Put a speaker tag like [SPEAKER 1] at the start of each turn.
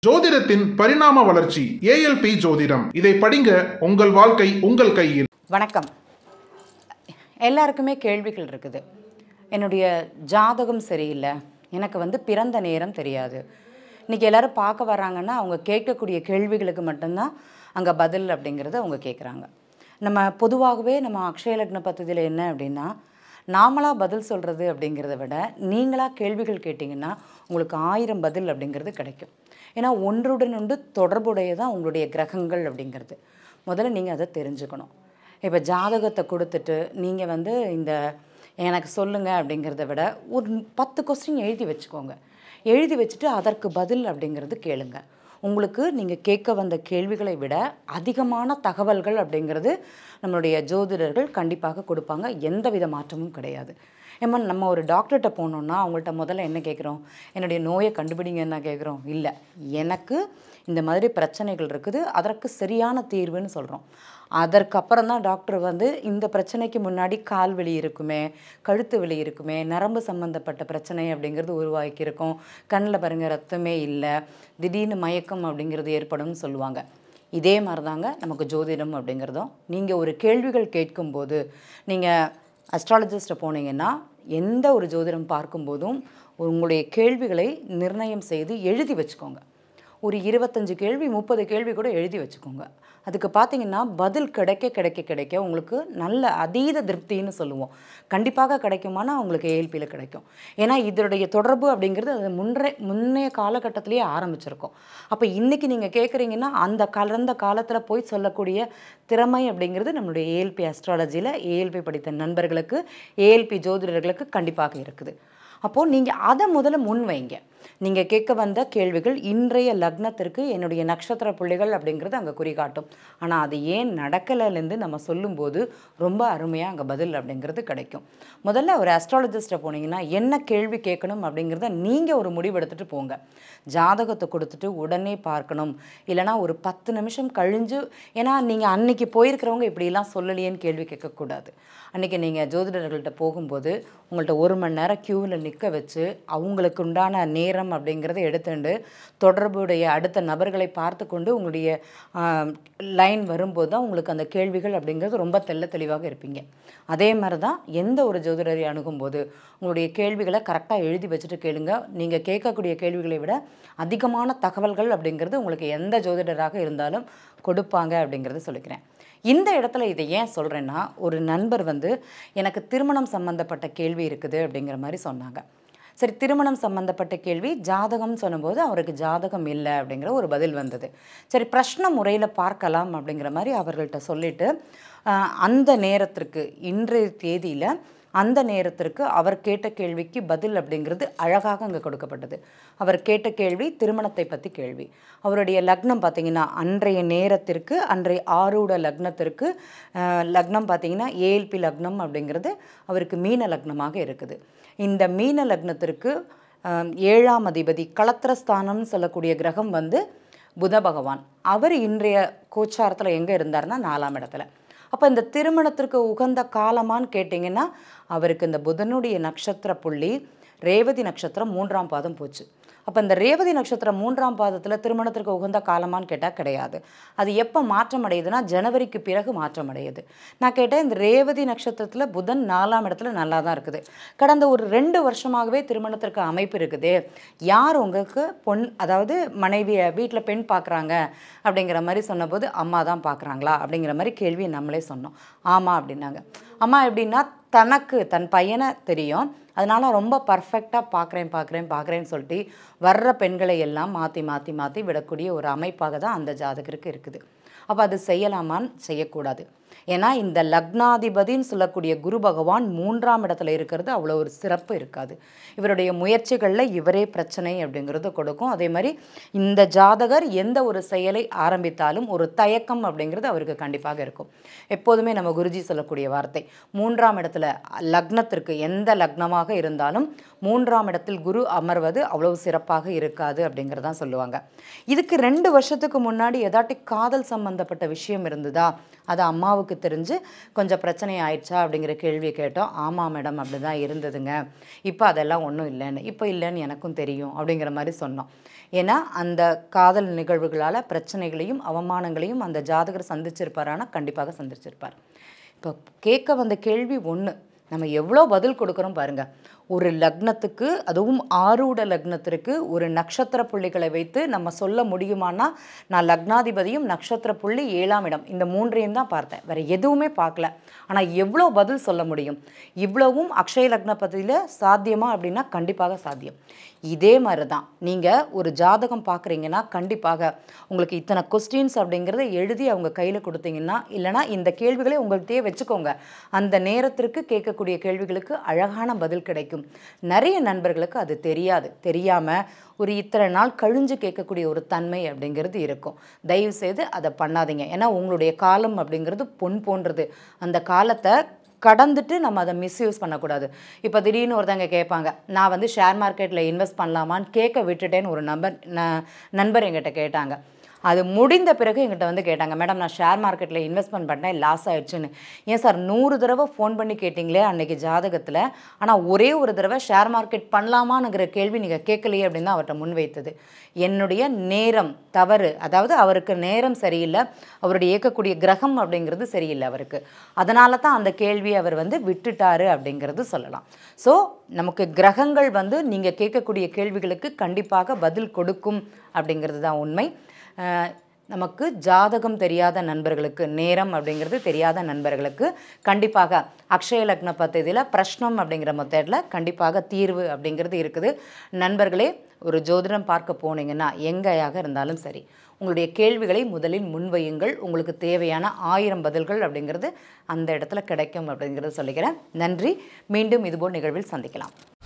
[SPEAKER 1] ஜோதிடத்தின் பரிணாம வளர்ச்சி ஏஎல்பி ஜோதிடம். இதை படிங்க, உங்கள் வாழ்க்கை உங்கள் கையில்.
[SPEAKER 2] வணக்கம். எல்லாருக்குமே கேள்விகள் இருக்குது. என்னுடைய ஜாதகம் சரியில்லை, எனக்கு பிறந்த நேரம் தெரியாது. இன்றைக்கி எல்லோரும் பார்க்க வராங்கன்னா அவங்க கேட்கக்கூடிய கேள்விகளுக்கு மட்டும்தான் அங்கே பதில் அப்படிங்கிறத அவங்க கேட்குறாங்க. நம்ம பொதுவாகவே நம்ம அக்ஷய லக்ன பദ്ധதியில் என்ன அப்படின்னா, நாமளாக பதில் சொல்கிறது அப்படிங்கிறத விட நீங்களாக கேள்விகள் கேட்டிங்கன்னா உங்களுக்கு 1000 பதில் அப்படிங்கிறது கிடைக்கும். ஏன்னா ஒன்றுடன் ஒன்று தொடர்புடையதான் உங்களுடைய கிரகங்கள் அப்படிங்கிறது. முதல்ல நீங்கள் அதை தெரிஞ்சுக்கணும். இப்போ ஜாதகத்தை கொடுத்துட்டு நீங்கள் இந்த எனக்கு சொல்லுங்கள் அப்படிங்கிறத விட ஒரு 10 கொஸ்டின் எழுதி வச்சுக்கோங்க. எழுதி வச்சுட்டு அதற்கு பதில் அப்படிங்கிறது கேளுங்க. உங்களுக்கு நீங்கள் கேட்க வந்த கேள்விகளை விட அதிகமான தகவல்கள் அப்படிங்கிறது நம்மளுடைய ஜோதிடர்கள் கண்டிப்பாக கொடுப்பாங்க. எந்த வித மாற்றமும் கிடையாது. ஏமா நம்ம ஒரு டாக்டர்கிட்ட போனோம்னா அவங்கள்ட்ட முதல்ல என்ன கேட்குறோம்? என்னுடைய நோயை கண்டுபிடிங்கன்னு கேட்குறோம். இல்லை, எனக்கு இந்த மாதிரி பிரச்சனைகள் இருக்குது, அதற்கு சரியான தீர்வுன்னு சொல்கிறோம். அதற்கப்புறம் தான் டாக்டர் இந்த பிரச்சனைக்கு முன்னாடி கால் வலி இருக்குமே, கழுத்து வலி இருக்குமே, நரம்பு சம்மந்தப்பட்ட பிரச்சனை அப்படிங்கிறது உருவாக்கியிருக்கும், கண்ணில் பாருங்கள் ரத்தமே இல்லை, திடீர்னு மயக்கம் அப்படிங்கிறது ஏற்படும்னு சொல்லுவாங்க. இதே மாதிரி தாங்க நமக்கு ஜோதிடம் அப்படிங்கிறதும். நீங்கள் ஒரு கேள்விகள் கேட்கும்போது நீங்கள் அஸ்ட்ராலஜிஸ்ட்டை போனீங்கன்னா எந்த ஒரு ஜோதிடம் பார்க்கும்போதும் உங்களுடைய கேள்விகளை நிர்ணயம் செய்து எழுதி வச்சுக்கோங்க. ஒரு 25 கேள்வி 30 கேள்வி கூட எழுதி வச்சுக்கோங்க. அதுக்கு பார்த்தீங்கன்னா பதில் கிடைக்க உங்களுக்கு நல்ல அதீத திருப்தின்னு சொல்லுவோம். கண்டிப்பாக கிடைக்குமானா உங்களுக்கு ஏஎல்பியில் கிடைக்கும். ஏன்னா இதனுடைய தொடர்பு அப்படிங்கிறது அது முன்னைய காலகட்டத்திலேயே ஆரம்பிச்சிருக்கும். அப்போ இன்றைக்கி நீங்கள் கேட்குறீங்கன்னா அந்த கலந்த காலத்தில் போய் சொல்லக்கூடிய திறமை அப்படிங்கிறது நம்மளுடைய ஏஎல்பி அஸ்ட்ராலஜியில் ஏஎல்பி படித்த நண்பர்களுக்கு, ஏஎல்பி ஜோதிடர்களுக்கு கண்டிப்பாக இருக்குது. அப்போது நீங்கள் அதை முதல்ல முன் வைங்க. நீங்கள் கேட்க வந்த கேள்விகள் இன்றைய லக்னத்திற்கு என்னுடைய நட்சத்திர புள்ளிகள் அப்படிங்கிறது அங்கே குறிகாட்டும். ஆனால் அது ஏன் நடக்கலைலேருந்து நம்ம சொல்லும்போது ரொம்ப அருமையாக அங்கே பதில் அப்படிங்கிறது கிடைக்கும். முதல்ல ஒரு அஸ்ட்ராலஜிஸ்ட்டை போனீங்கன்னா என்ன கேள்வி கேட்கணும் அப்படிங்கிறத நீங்கள் ஒரு முடிவெடுத்துட்டு போங்க. ஜாதகத்தை கொடுத்துட்டு உடனே பார்க்கணும், இல்லைனா ஒரு 10 நிமிஷம் கழிஞ்சு. ஏன்னா நீங்கள் அன்றைக்கி போயிருக்கிறவங்க இப்படிலாம் சொல்லலையேன்னு கேள்வி கேட்கக்கூடாது. அன்றைக்கி நீங்கள் ஜோதிடர்கள்ட்ட போகும்போது உங்கள்கிட்ட 1 மணி நேரம் க்யூவில் நிற்க வச்சு அவங்களுக்கு உண்டான நேரம் அப்படிங்கிறத எடுத்துட்டு தொடர்புடைய அடுத்த நபர்களை பார்த்து கொண்டு உங்களுடைய லைன் வரும்போது தான் உங்களுக்கு அந்த கேள்விகள் அப்படிங்கிறது ரொம்ப தெளிவாக இருப்பீங்க. அதே மாதிரி தான் எந்த ஒரு ஜோதிடரை அணுகும்போது உங்களுடைய கேள்விகளை கரெக்டாக எழுதி வச்சுட்டு கேளுங்க. நீங்கள் கேட்கக்கூடிய கேள்விகளை விட அதிகமான தகவல்கள் அப்படிங்கிறது உங்களுக்கு எந்த ஜோதிடராக இருந்தாலும் கொடுப்பாங்க அப்படிங்கிறத சொல்லிக்கிறேன். இந்த இடத்துல இதை ஏன் சொல்கிறேன்னா, ஒரு நண்பர் எனக்கு திருமணம் சம்மந்தப்பட்ட கேள்வி இருக்குது அப்படிங்கிற மாதிரி சொன்னாங்க. சரி, திருமணம் சம்மந்தப்பட்ட கேள்வி, ஜாதகம்னு சொன்னபோது அவருக்கு ஜாதகம் இல்லை அப்படிங்கிற ஒரு பதில் வந்தது. சரி, பிரஷ்ன முறையில் பார்க்கலாம் அப்படிங்கிற மாதிரி அவர்கள்ட்ட சொல்லிவிட்டு அந்த நேரத்திற்கு இன்றைய தேதியில் அந்த நேரத்திற்கு அவர் கேட்ட கேள்விக்கு பதில் அப்படிங்கிறது அழகாக அங்கே கொடுக்கப்பட்டது. அவர் கேட்ட கேள்வி திருமணத்தை பற்றி கேள்வி. அவருடைய லக்னம் பார்த்திங்கன்னா அன்றைய நேரத்திற்கு அன்றைய ஆரூட லக்னத்திற்கு லக்னம் பார்த்திங்கன்னா ஏஎல்பி லக்னம் அப்படிங்கிறது அவருக்கு மீன லக்னமாக இருக்குது. இந்த மீன லக்னத்திற்கு 7ஆம் அதிபதி களத்திரஸ்தானம்னு சொல்லக்கூடிய கிரகம் புத பகவான். அவர் இன்றைய கோச்சாரத்தில் எங்கே இருந்தார்னா 4ஆம் இடத்துல. அப்போ இந்த திருமணத்திற்கு உகந்த காலமான்னு கேட்டிங்கன்னா அவருக்கு இந்த புதனுடைய நட்சத்திர புள்ளி ரேவதி நட்சத்திரம் 3ஆம் பாதம் போச்சு. அப்போ இந்த ரேவதி நட்சத்திரம் 3ஆம் பாதத்தில் திருமணத்திற்கு உகந்த காலமான்னு கேட்டால் கிடையாது. அது எப்போ மாற்றம் அடையுதுன்னா ஜனவரிக்கு பிறகு மாற்றம் அடையுது. நான் கேட்டேன், இந்த ரேவதி நட்சத்திரத்தில் புதன் 4ஆம் இடத்துல நல்லா தான் இருக்குது, கடந்த ஒரு 2 வருஷமாகவே திருமணத்திற்கு அமைப்பு இருக்குது, யார் உங்களுக்கு அதாவது மனைவியை வீட்டில் பெண் பார்க்குறாங்க அப்படிங்கிற மாதிரி சொன்னபோது அம்மா தான் பார்க்குறாங்களா அப்படிங்கிற மாதிரி கேள்வியை நம்மளே சொன்னோம். ஆமாம் அப்படின்னாங்க. அம்மா எப்படின்னா தனக்கு தன் பையனை தெரியும், அதனால் ரொம்ப பர்ஃபெக்டாக பார்க்குறேன்னு சொல்லிட்டு வர்ற பெண்களை எல்லாம் மாற்றி விடக்கூடிய ஒரு அமைப்பாக தான் அந்த ஜாதகருக்கு இருக்குது. அப்போ அது செய்யலாமான்னு செய்யக்கூடாது. ஏன்னா இந்த லக்னாதிபதின்னு சொல்லக்கூடிய குரு பகவான் 3ஆம் இடத்துல இருக்கிறது அவ்வளோ ஒரு சிறப்பு இருக்காது. இவருடைய முயற்சிகளில் இவரே பிரச்சனை அப்படிங்கிறது கொடுக்கும். அதே மாதிரி இந்த ஜாதகர் எந்த ஒரு செயலை ஆரம்பித்தாலும் ஒரு தயக்கம் அப்படிங்கிறது அவருக்கு கண்டிப்பாக இருக்கும். எப்போதுமே நம்ம குருஜி சொல்லக்கூடிய வார்த்தை, 3ஆம் இடத்துல லக்னத்திற்கு எந்த லக்னமாக இருந்தாலும் 3ஆம் இடத்தில் குரு அமர்வது அவ்வளவு சிறப்பாக இருக்காது அப்படிங்கிறதான் சொல்லுவாங்க. இதுக்கு 2 வருஷத்துக்கு முன்னாடி ஏதாட்டி காதல் சம்பந்தப்பட்ட விஷயம் இருந்ததா, அது அம்மாவுக்கு அம்மாவுக்கு தெரிஞ்சு கொஞ்சம் பிரச்சனை ஆயிடுச்சா அப்படிங்கிற கேள்வியை கேட்டோம். ஆமாம் மேடம் அப்படி தான் இருந்ததுங்க, இப்போ அதெல்லாம் ஒன்றும் இல்லைன்னு, இப்போ இல்லைன்னு எனக்கும் தெரியும் அப்படிங்கிற மாதிரி சொன்னோம். ஏன்னா அந்த காதல் நிகழ்வுகளால் பிரச்சனைகளையும் அவமானங்களையும் அந்த ஜாதகர் சந்திச்சிருப்பாரானா கண்டிப்பாக சந்திச்சிருப்பார். இப்போ கேட்க வந்த கேள்வி ஒன்று, நம்ம எவ்வளோ பதில் கொடுக்குறோம் பாருங்கள். ஒரு லக்னத்துக்கு, அதுவும் ஆரூட லக்னத்திற்கு ஒரு நட்சத்திர புள்ளிகளை வைத்து நம்ம சொல்ல முடியுமானா, நான் லக்னாதிபதியும் நட்சத்திர புள்ளி 7ஆம் இடம் இந்த 3ஐயும் தான் பார்த்தேன், வேறு எதுவுமே பார்க்கல. ஆனால் எவ்வளோ பதில் சொல்ல முடியும்? இவ்வளவும் அக்ஷய லக்னபதியில் சாத்தியமா அப்படின்னா கண்டிப்பாக சாத்தியம். இதே மாதிரி தான் நீங்கள் ஒரு ஜாதகம் பார்க்குறீங்கன்னா கண்டிப்பாக உங்களுக்கு இத்தனை கொஸ்டின்ஸ் அப்படிங்கிறத எழுதி அவங்க கையில் கொடுத்தீங்கன்னா, இல்லைனா இந்த கேள்விகளை உங்கள்கிட்டயே வச்சுக்கோங்க, அந்த நேரத்திற்கு கேட்கக்கூடிய கேள்விகளுக்கு அழகான பதில் கிடைக்கும். நிறைய நண்பர்களுக்கு அது தெரியாது, தெரியாமல் ஒரு இத்தனை நாள் கழிஞ்சு கேட்கக்கூடிய ஒரு தன்மை அப்படிங்கிறது இருக்கும். தயவு செய்து அதை பண்ணாதீங்க. ஏன்னா உங்களுடைய காலம் அப்படிங்கிறது பொன் போன்றது. அந்த காலத்தை கடந்துட்டு நம்ம அதை மிஸ்யூஸ் பண்ணக்கூடாது. இப்போ திடீர்னு ஒருத்தங்க கேட்பாங்க, நான் வந்து ஷேர் மார்க்கெட்டில் இன்வெஸ்ட் பண்ணலாமான்னு கேட்க விட்டுட்டேன்னு ஒரு நண்பர் என்கிட்ட கேட்டாங்க. அது முடிந்த பிறகு என்கிட்ட வந்து கேட்டாங்க, மேடம் நான் ஷேர் மார்க்கெட்டில் இன்வெஸ்ட்மெண்ட் பண்ணேன் லாஸ் ஆயிடுச்சுன்னு. ஏன் சார் 100 தடவை ஃபோன் பண்ணி கேட்டிங்களே அன்றைக்கி ஜாதகத்தில், ஆனால் ஒரே ஒரு தடவை ஷேர் மார்க்கெட் பண்ணலாமான்னுங்கிற கேள்வி நீங்கள் கேட்கலையே அப்படின்னு தான் அவர்கிட்ட முன்வைத்தது. என்னுடைய நேரம் தவறு, அதாவது அவருக்கு நேரம் சரியில்லை, அவருடைய இயக்கக்கூடிய கிரகம் அப்படிங்கிறது சரியில்லை அவருக்கு, அதனால தான் அந்த கேள்வியை அவர் வந்து விட்டுட்டாரு அப்படிங்கிறது சொல்லலாம். ஸோ நமக்கு கிரகங்கள் வந்து நீங்கள் கேட்கக்கூடிய கேள்விகளுக்கு கண்டிப்பாக பதில் கொடுக்கும் அப்படிங்கிறது தான் உண்மை. நமக்கு ஜாதகம் தெரியாத நண்பர்களுக்கு, நேரம் அப்படிங்கிறது தெரியாத நண்பர்களுக்கு கண்டிப்பாக அக்ஷய லக்ன பദ്ധதியில் பிரஷ்னம் அப்படிங்கிற மெத்தடில் கண்டிப்பாக தீர்வு அப்படிங்கிறது இருக்குது. நண்பர்களே, ஒரு ஜோதிடம் பார்க்க போனீங்கன்னா எங்கேயாக இருந்தாலும் சரி, உங்களுடைய கேள்விகளை முதலில் முன்வையுங்கள். உங்களுக்கு தேவையான 1000 பதில்கள் அப்படிங்கிறது அந்த இடத்துல கிடைக்கும் அப்படிங்கிறத சொல்லிக்கிறேன். நன்றி. மீண்டும் இதுபோல் நிகழ்வில் சந்திக்கலாம்.